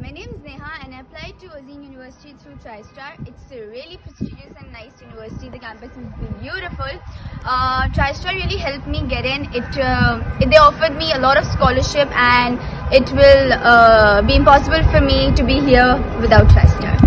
My name is Neha and I applied to Ozyegin University through TriStar. It's a really prestigious and nice university. The campus is beautiful. TriStar really helped me get in. They offered me a lot of scholarship, and it will be impossible for me to be here without TriStar.